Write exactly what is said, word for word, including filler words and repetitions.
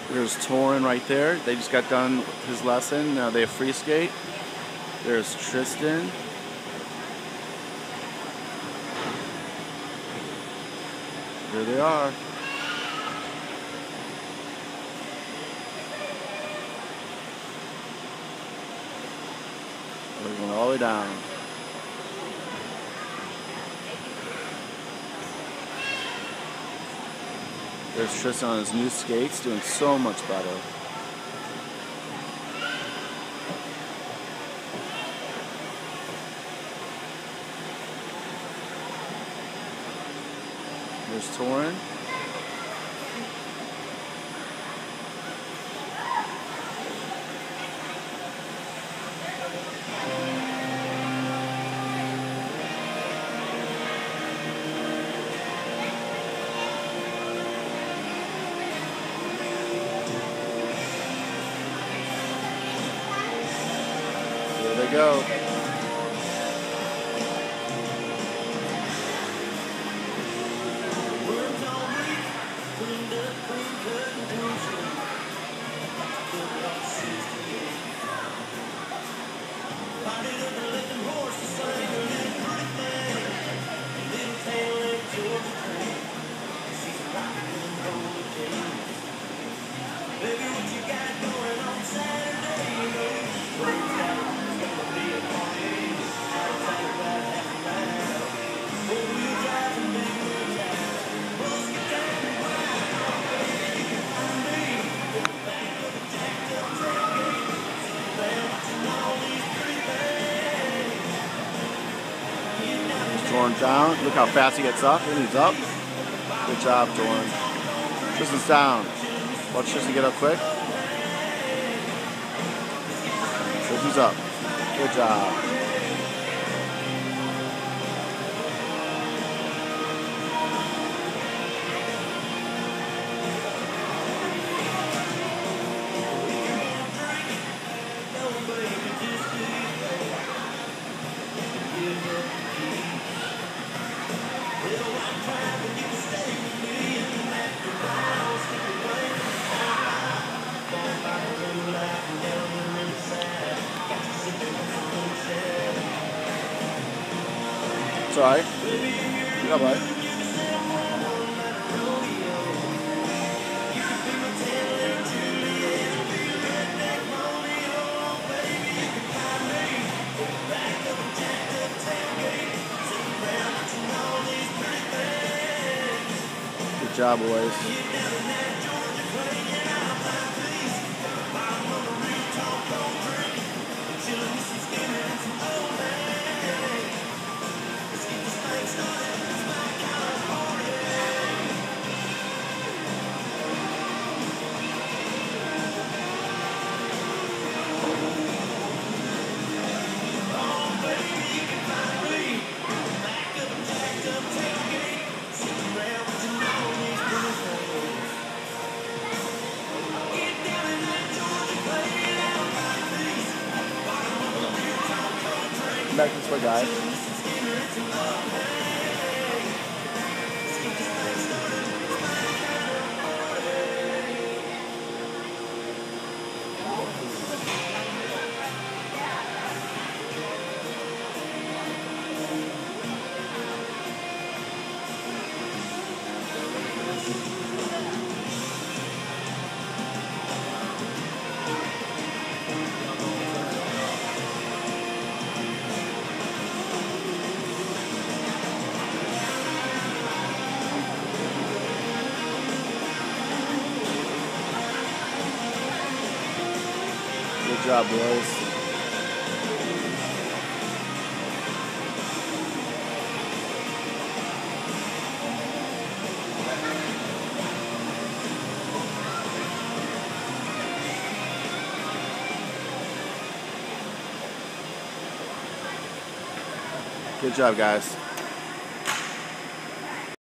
There's Torin right there. They just got done his lesson. Now they have free skate. There's Tristan. Here they are. They're going all the way down. There's Tristan on his new skates, doing so much better. There's Torin. There they go. Torin down. Look how fast he gets up. And he's up. Good job, Torin. Tristan's down. Watch Tristan get up quick. Tristan's up. Good job. It's alright. You're alright. Good job, boys. Back this way, guys. Good job, boys. Good job, guys.